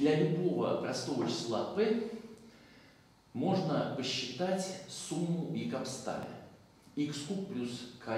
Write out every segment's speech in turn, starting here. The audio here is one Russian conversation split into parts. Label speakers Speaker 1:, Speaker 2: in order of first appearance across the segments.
Speaker 1: для любого простого числа p можно посчитать сумму Якобсталя. X куб плюс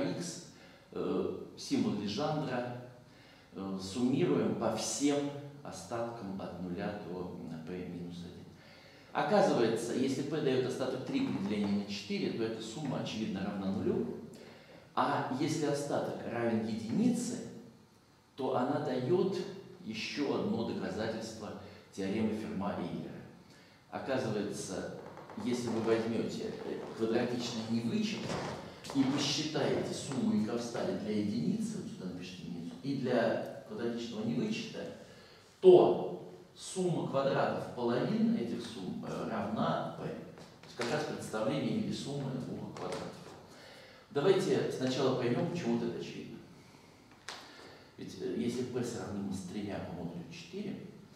Speaker 1: kx, символ Лежандра, суммируем по всем остаткам от 0 до p минус 1. Оказывается, если p дает остаток 3 при делении на 4, то эта сумма очевидно равна нулю. А если остаток равен единице, то она дает еще одно доказательство теоремы Ферма-Эйлера. Оказывается, если вы возьмете квадратичный невычет и посчитаете сумму Якобсталя для единицы, вот сюда напишите единицу, и для квадратичного невычета, то сумма квадратов половин этих сумм равна p. То есть как раз представление или суммы двух квадратов. Давайте сначала поймем, почему это очевидно. Ведь если p сравнимо с 3 по модулю 4,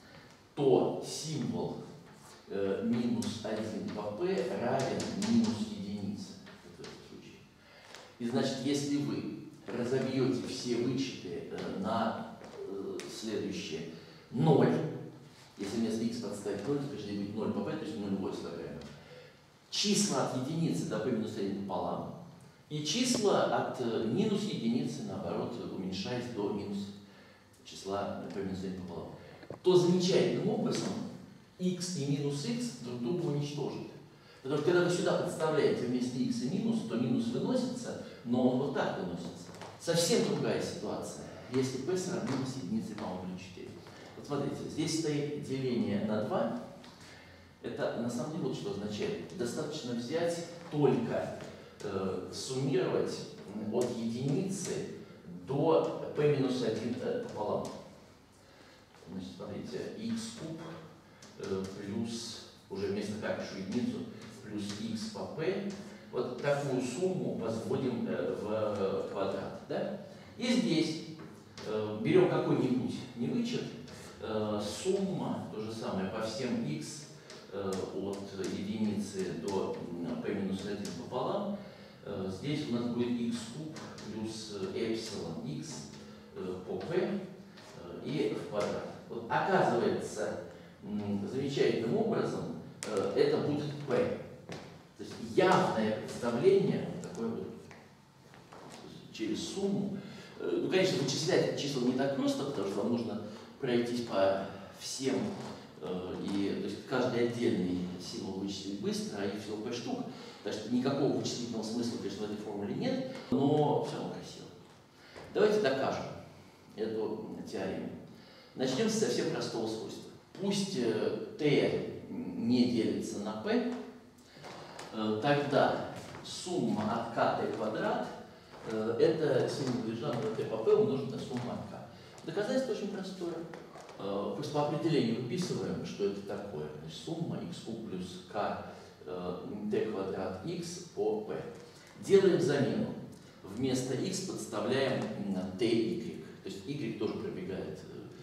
Speaker 1: то символ минус 1 по p равен минус единице в этом случае. И значит, если вы разобьете все вычеты на следующее 0, если вместо x подставить 0, то должны быть 0 по p, то есть 0 слагаемое. Числа от единицы до p минус 1 пополам, и числа от минус единицы, наоборот, уменьшаясь до минус числа p минус 1 пополам, то замечательным образом x и минус x друг друга уничтожат. Потому что когда вы сюда подставляете вместо x и минус, то минус выносится, но он вот так выносится. Совсем другая ситуация, если p сравнимо с единицей по модулю 4. Вот смотрите, здесь стоит деление на 2. Это на самом деле вот что означает. Достаточно взять только суммировать от единицы до p минус 1 пополам. Значит, смотрите, x куб плюс, уже вместо пишущую единицу, плюс x по p. Вот такую сумму возводим в квадрат. Да? И здесь берем какой-нибудь невычет, сумма, то же самое, по всем x от единицы до p минус 1 пополам. Здесь у нас будет x куб плюс эпсилон x по p и в квадрат. Вот, оказывается, замечательным образом это будет p. То есть явное представление, такое вот, через сумму. Ну, конечно, вычислять числа не так просто, потому что вам нужно пройтись по всем, и то есть каждый отдельный символ вычислить быстро, а их всего p штук. Так что никакого вычислительного смысла, конечно, в этой формуле нет, но все равно красиво. Давайте докажем эту теорему. Начнем с совсем простого свойства. Пусть t не делится на p, тогда сумма от k t квадрат это символ Лежандра t по p умножить на сумму от k. Доказательство очень простое. Пусть по определению выписываем, что это такое. Значит, сумма x куб плюс k t квадрат x по p. Делаем замену. Вместо x подставляем t, y. То есть y тоже пробегает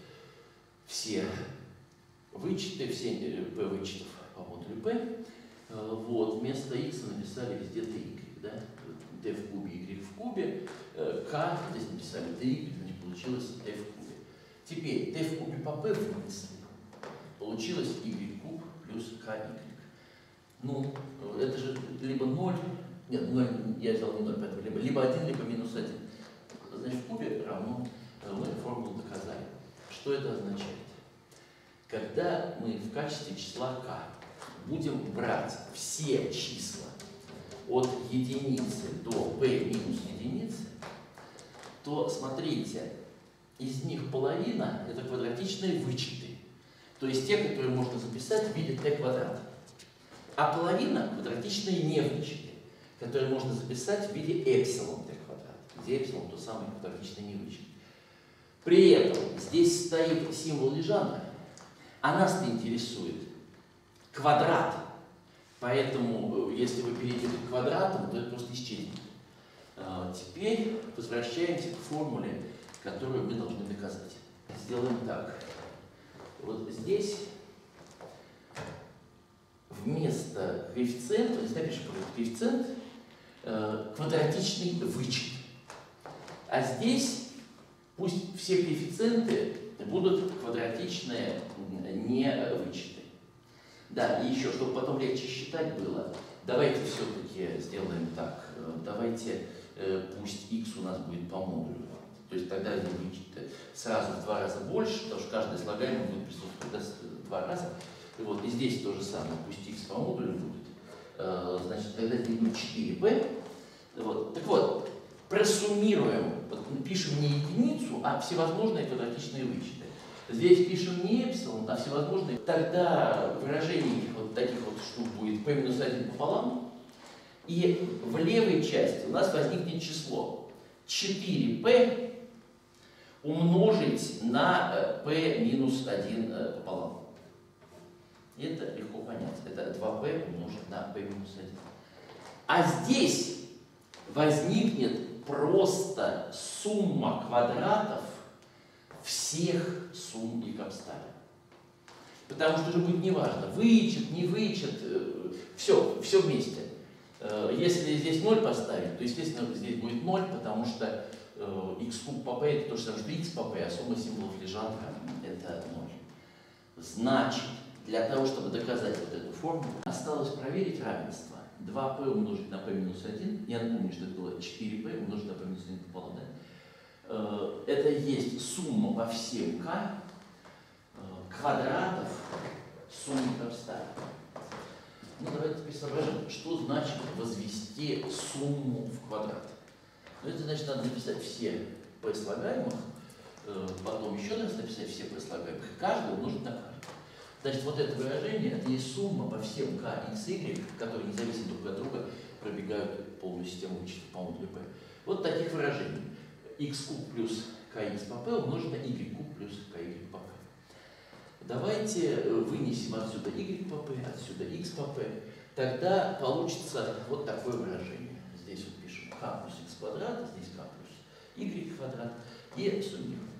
Speaker 1: все вычеты, все p вычетов по модулю p. Вот, вместо x написали везде ty, да? t в кубе, y в кубе. k, здесь написали ty, значит, получилось t в кубе. Теперь t в кубе по p вынесли. Получилось y куб плюс ky. Ну, это же либо 0, нет, 0, я взял не 0, поэтому либо 1, либо минус 1. Значит, в кубе равно, мы формулу доказали. Что это означает? Когда мы в качестве числа k будем брать все числа от единицы до p минус единицы, то, смотрите, из них половина это квадратичные вычеты. То есть те, которые можно записать в виде t квадрат. А половина квадратичные невычеты, которые можно записать в виде эпсилон t квадрат, где эпсилон то самый квадратичный невычет. При этом здесь стоит символ Лежандра, а нас-то интересует квадрат. Поэтому, если вы перейдете к квадратам, то это просто исчезнет. Теперь возвращаемся к формуле, которую мы должны доказать. Сделаем так. Вот здесь вместо коэффициента, здесь напишем коэффициент, квадратичный вычет. А здесь пусть все коэффициенты будут квадратичные, не Да, и еще, чтобы потом легче считать было, давайте все-таки сделаем так. Давайте пусть x у нас будет по модулю. То есть тогда это будет сразу в 2 раза больше, потому что каждое слагаемое будет присутствовать 2 раза. И вот и здесь то же самое, пусть x по модулю будет. Значит, тогда это будет 4p. Вот. Так вот, просуммируем, пишем не единицу, а всевозможные квадратичные вычеты. Здесь пишем не эпсилон, а всевозможные. Тогда выражений вот таких вот штук будет p-1 пополам. И в левой части у нас возникнет число 4p умножить на p-1 пополам. Это легко понять. Это 2p умножить на p-1. А здесь возникнет просто сумма квадратов всех сумм и капстали. Потому что уже будет неважно, вычет, не вычет, все вместе. Если здесь 0 поставить, то, естественно, здесь будет 0, потому что x куб по p это то же самое, что x по p, а сумма символов Лежандра это 0. Значит, для того, чтобы доказать вот эту формулу, осталось проверить равенство. 2p умножить на p-1, я напомню, что это было 4p умножить на p-1 пополам, да? Это есть сумма по всем k квадратов суммы капстали. Ну, давайте теперь соображим, что значит возвести сумму в квадрат. Ну, это значит, надо написать все p слагаемых, потом еще раз написать все p слагаемых, и каждый умножить на каждый. Значит, вот это выражение, это есть сумма по всем k, x, y, которые независимо друг от друга пробегают полную систему вычета по модулю p. Вот таких выражений. X куб плюс kx по p умножить на y куб плюс ky по p. Давайте вынесем отсюда y по p, отсюда x по p. Тогда получится вот такое выражение. Здесь вот пишем k плюс x квадрат, здесь k плюс y квадрат и суммируем.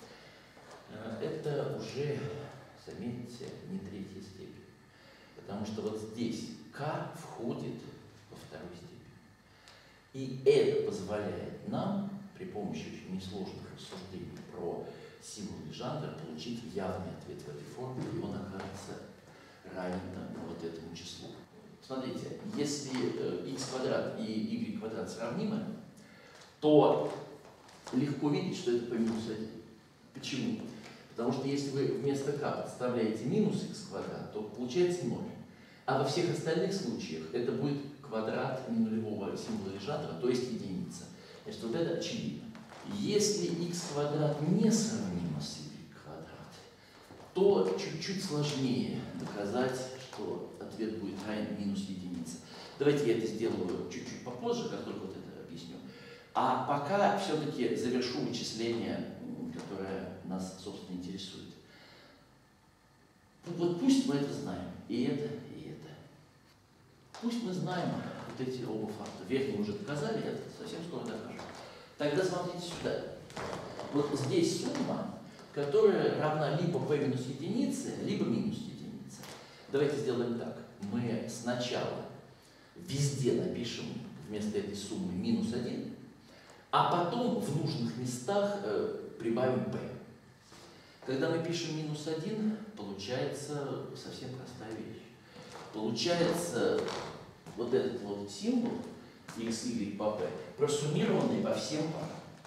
Speaker 1: Это уже, заметьте, не третья степень. Потому что вот здесь k входит во вторую степень. И это позволяет нам при помощи очень несложных рассуждений про символ Лежандра получить явный ответ в этой форме, и он окажется равен вот этому числу. Смотрите, если x квадрат и y квадрат сравнимы, то легко видеть, что это p-1. Почему? Потому что если вы вместо k подставляете минус x квадрат, то получается 0. А во всех остальных случаях это будет квадрат ненулевого символа Лежандра, то есть единица. Значит, вот это очевидно. Если x квадрат несравнимо с y квадрат, то чуть-чуть сложнее доказать, что ответ будет равен минус единице. Давайте я это сделаю чуть-чуть попозже, как только вот это объясню. А пока все-таки завершу вычисление, которое нас, собственно, интересует. Вот пусть мы это знаем, и это, и это. Пусть мы знаем вот эти оба факта. Верхний мы уже доказали, я совсем скоро докажу. Тогда смотрите сюда. Вот здесь сумма, которая равна либо p минус единице, либо минус единице. Давайте сделаем так. Мы сначала везде напишем вместо этой суммы минус 1, а потом в нужных местах прибавим p. Когда мы пишем минус 1, получается совсем простая вещь. Получается вот этот вот символ x, y по p, просуммированный по всем парам.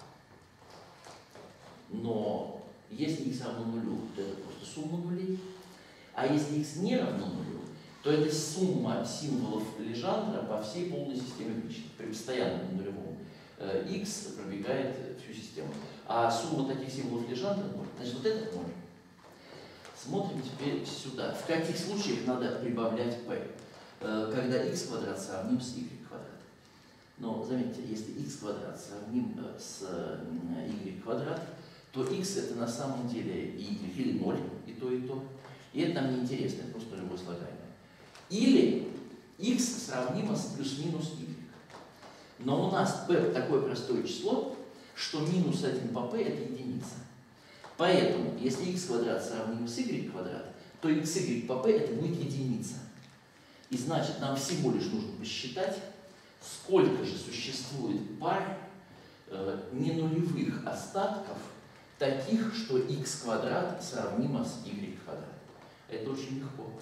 Speaker 1: Но если x равно нулю, то это просто сумма нулей. А если x не равно нулю, то это сумма символов Лежандра по всей полной системе вычетов. При постоянном нулевом x пробегает всю систему. А сумма таких символов Лежандра 0. Значит, вот это 0. Смотрим теперь сюда. В каких случаях надо прибавлять p? Когда x квадрат сравним с y квадрат. Но заметьте, если x квадрат сравним с y квадрат, то x это на самом деле и y, или 0, и то, и то. И это нам не интересно, это просто любое слагаемое. Или x сравнимо с плюс-минус y. Но у нас p такое простое число, что минус 1 по p это единица. Поэтому, если x квадрат сравним с y квадрат, то xy по p это будет единица. И значит, нам всего лишь нужно посчитать, сколько же существует пар ненулевых остатков, таких, что x квадрат сравнимо с y квадрат. Это очень легко.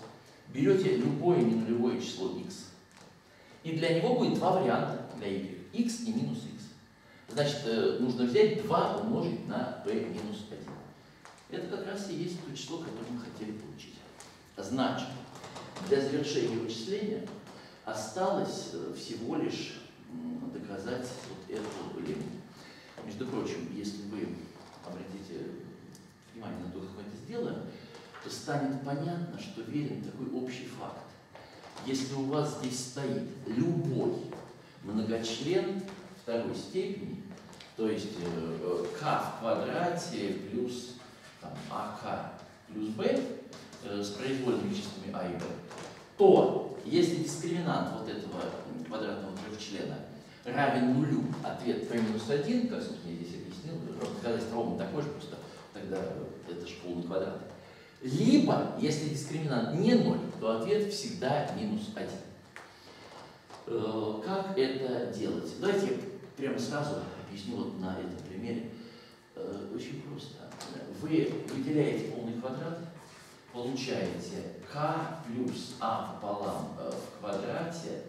Speaker 1: берете любое ненулевое число x, и для него будет два варианта для y, x и минус x. Значит, нужно взять 2 умножить на p минус 1. Это как раз и есть то число, которое мы хотели получить. Значит, для завершения вычисления осталось всего лишь доказать вот эту лемму. Между прочим, если вы обратите внимание на то, как мы это сделаем, то станет понятно, что верен такой общий факт. Если у вас здесь стоит любой многочлен второй степени, то есть k в квадрате плюс ак плюс b с произвольными числами а и b, то если дискриминант вот этого квадратного трехчлена равен нулю, ответ p минус 1, как, собственно, я здесь объяснил, доказательство ровно такое же, просто тогда это же полный квадрат. Либо, если дискриминант не 0, то ответ всегда минус 1. Как это делать? Давайте я прямо сразу объясню вот на этом примере. Очень просто. Вы выделяете полный квадрат, получаете k плюс a пополам в квадрате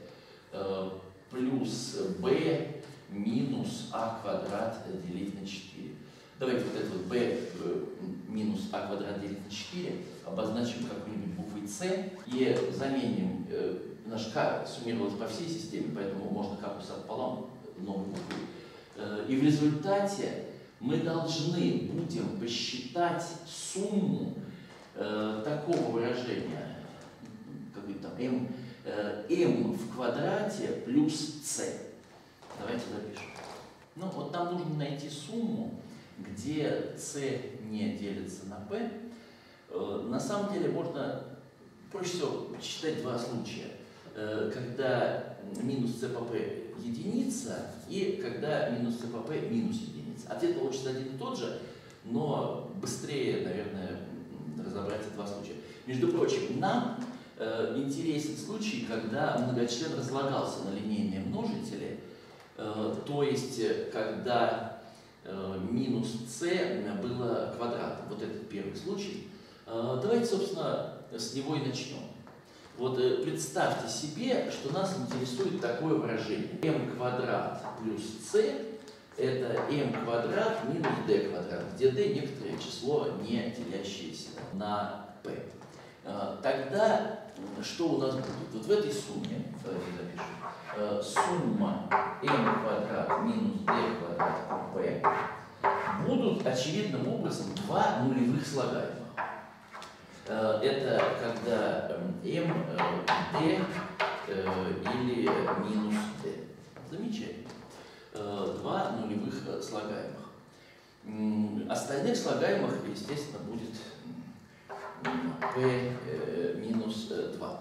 Speaker 1: плюс b минус a квадрат делить на 4. Давайте вот это вот b минус a квадрат делить на 4 обозначим какой-нибудь буквой c и заменим наш k суммировалось по всей системе, поэтому можно k плюс a пополам новой буквой. И в результате мы должны будем посчитать сумму такого выражения, какой-то там m в квадрате плюс c. Давайте запишем. Ну вот нам нужно найти сумму, где c не делится на p. На самом деле можно проще всего считать два случая. Когда минус c по p единица и когда минус c по p минус единица. Ответ получится один и тот же, но быстрее, наверное, разобрать эти два случая. Между прочим, нам интересен случай, когда многочлен разлагался на линейные множители, то есть когда минус c было квадратом. Вот этот первый случай. Давайте, собственно, с него и начнем. Вот представьте себе, что нас интересует такое выражение. m квадрат плюс c это m квадрат минус d квадрат, где d некоторое число, не делящееся на p. Тогда что у нас будет? Вот в этой сумме, давайте запишем, сумма m квадрат минус d квадрат p будут очевидным образом два нулевых слагаемых. Это когда m, d или минус d. Замечательно. Два нулевых слагаемых. Остальных слагаемых, естественно, будет p минус 2.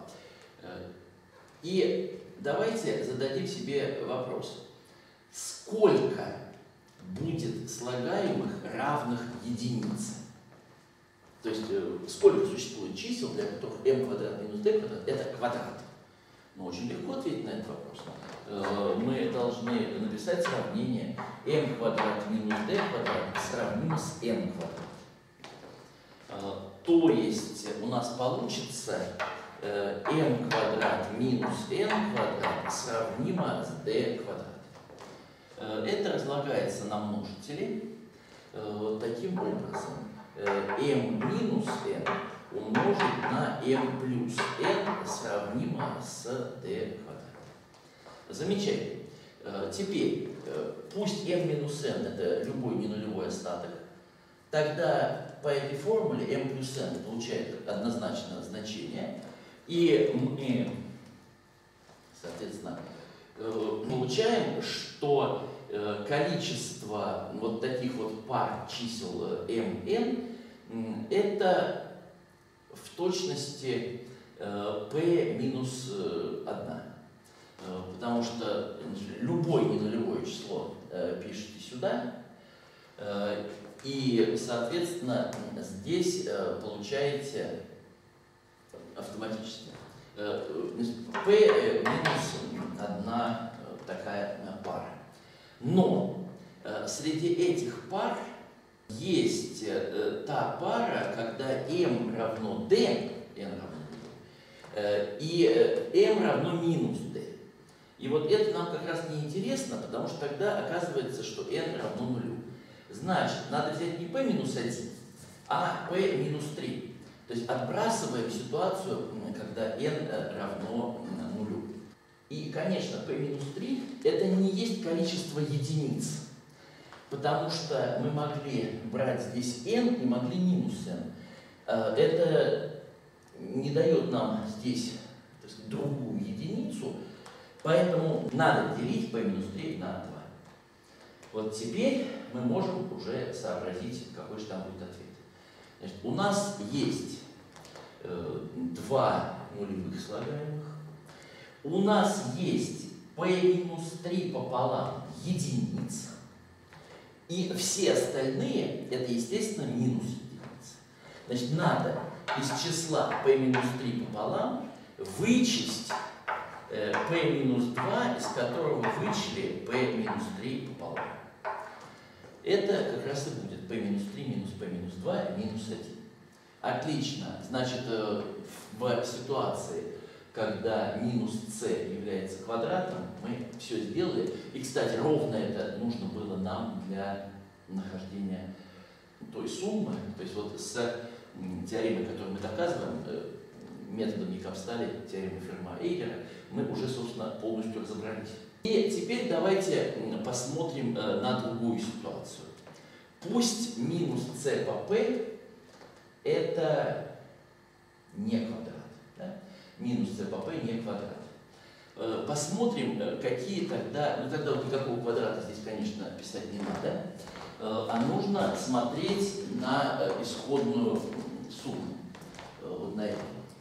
Speaker 1: И давайте зададим себе вопрос. Сколько будет слагаемых, равных единице? То есть, сколько существует чисел, для которых m квадрат минус d квадрат это квадрат? Ну, очень легко ответить на этот вопрос. Мы должны написать сравнение m квадрат минус d квадрат сравнимо с n квадрат. То есть, у нас получится m квадрат минус n квадрат сравнимо с d квадрат. Это разлагается на множители таким образом. m минус n умножить на m плюс n сравнимо с d квадрат. Замечательно. Теперь, пусть m минус n это любой ненулевой остаток, тогда по этой формуле m плюс n получает однозначное значение, и мы, соответственно, получаем, что количество вот таких вот пар чисел mn это в точности p минус 1. Потому что любое ненулевое число пишите сюда, и, соответственно, здесь получаете автоматически p минус 1 такая пара. Но среди этих пар есть та пара, когда m равно d, n равно и m равно минус d. И вот это нам как раз не интересно, потому что тогда оказывается, что n равно нулю. Значит, надо взять не p минус 1, а p минус 3. То есть отбрасываем ситуацию, когда n равно нулю. И, конечно, p минус 3 это не есть количество единиц, потому что мы могли брать здесь n и могли минус n. Это не дает нам здесь, так сказать, другую единицу, поэтому надо делить p минус 3 на 2. Вот теперь мы можем уже сообразить, какой же там будет ответ. Значит, у нас есть два нулевых слагаемых. У нас есть p минус 3 пополам единица. И все остальные это, естественно, минус единица. Значит, надо из числа p минус 3 пополам вычесть p минус 2, из которого вычли p минус 3 пополам. Это как раз и будет p минус 3 минус p минус 2 минус 1. Отлично. Значит, в ситуации, когда минус c является квадратом, мы все сделали. И, кстати, ровно это нужно было нам для нахождения той суммы. То есть вот с теоремой, которую мы доказываем, методом Якобсталя, теоремой Ферма-Эйлера, мы уже, собственно, полностью разобрались. И теперь давайте посмотрим на другую ситуацию. Пусть минус c по p это не квадрат. Да? Минус c по p не квадрат. Посмотрим, какие тогда, ну тогда вот никакого квадрата здесь, конечно, писать не надо, а нужно смотреть на исходную сумму. Вот на это.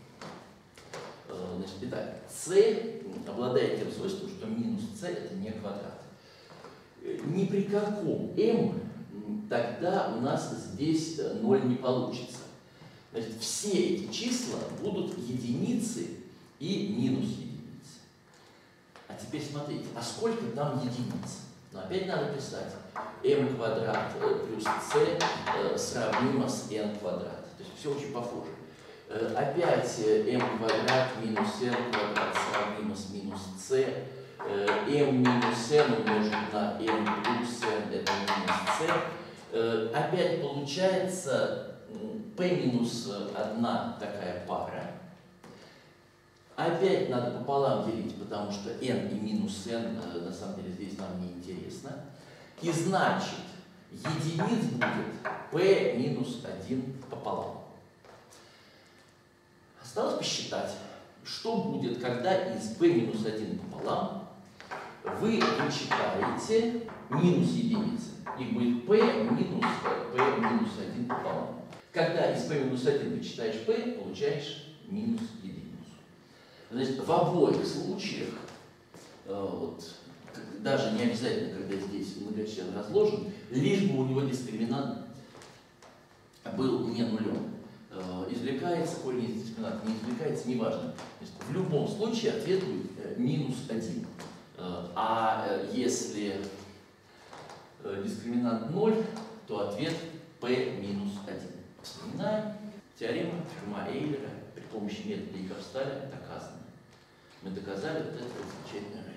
Speaker 1: Значит, итак, c обладает тем свойством, что минус c это не квадрат. Ни при каком m тогда у нас здесь 0 не получится. Значит, все эти числа будут единицы и минус единицы. А теперь смотрите, а сколько там единиц? Ну, опять надо писать m квадрат плюс c сравнимо с n квадрат. То есть все очень похоже. Опять m квадрат минус n квадрат сравнимо с минус c. m минус n умножить на m плюс n это минус c. Опять получается p минус 1 такая пара. Опять надо пополам делить, потому что n и минус n на самом деле здесь нам не интересно. И значит, единиц будет p минус 1 пополам. Осталось посчитать, что будет, когда из p минус 1 пополам вы вычитаете минус единицы. Их будет p минус 1 пополам. Когда из p минус 1 вычитаешь p, получаешь минус единицу. Значит, в обоих случаях, вот, даже не обязательно, когда здесь многочлен разложен, лишь бы у него дискриминант был не нулем. Извлекается корень из дискриминанта, не извлекается, неважно. В любом случае ответ будет минус 1. А если дискриминант 0, то ответ p минус 1. Вспоминаем, теорема Ферма-Эйлера при помощи метода Якобсталя доказана. Мы доказали вот это замечательное